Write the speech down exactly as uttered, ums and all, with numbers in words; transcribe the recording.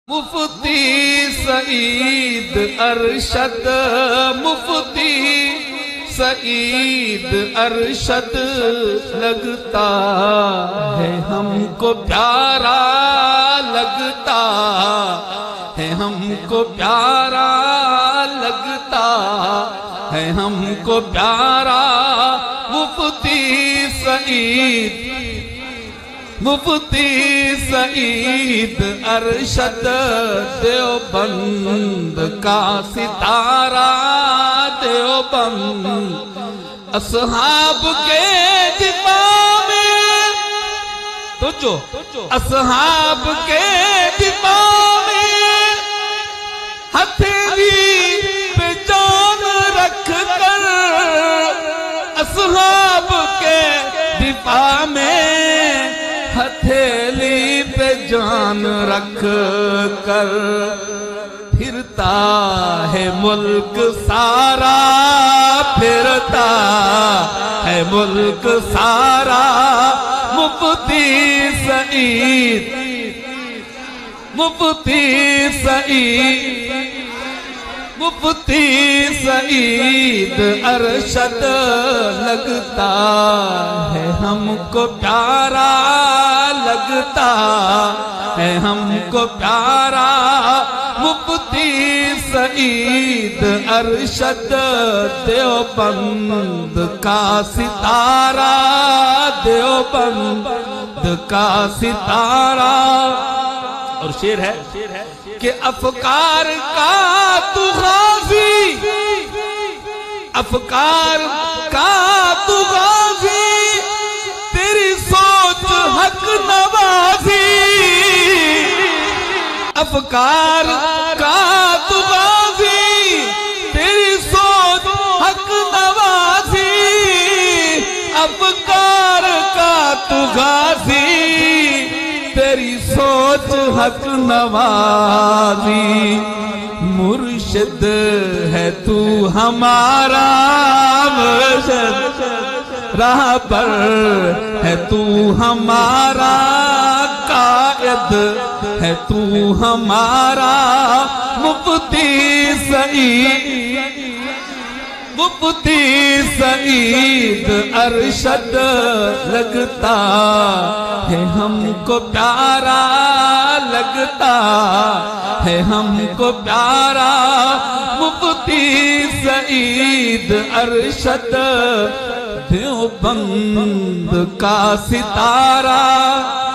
मुफ्ती सईद अरशद, मुफ्ती सईद अरशद लगता है हमको प्यारा, लगता है हमको प्यारा, लगता है हमको प्यारा। मुफ्ती सईद, मुफ्ती सईद अरशद देवबंद का सितारा, देवबंद असहाब के दिमाग में तो जो असहाब के दिमाग में हथेली पे जान रख कर, असहाब के दिफा में हथेली पे जान रख कर फिरता है मुल्क सारा, फिरता है मुल्क सारा। मुफ्ती सईद, मुफ्ती सईद, मुफ्ती सईद अरशद लगता है हमको प्यारा, लगता है हमको प्यारा। मुफ्ती सईद अरशद देवबंद का सितारा, देवबंद का सितारा। और शेर है कि अफकार का तू गाजी, अफकार का तू गाजी, तेरी सोच हक नवाजी। अफकार का तू गाजी, तेरी सोच हक नवाजी। अफकार का तू गाजी, तेरी सोच हक नवाजी। मुर्शिद है तू हमारा, मुर्शिद राह पर है तू हमारा, कायद है तू हमारा। मुफ्ती सईद, मुफ्ती सईद अरशद लगता है हमको प्यारा, लगता है हमको प्यारा। मुफ्ती सईद अरशद देवबंद का सितारा।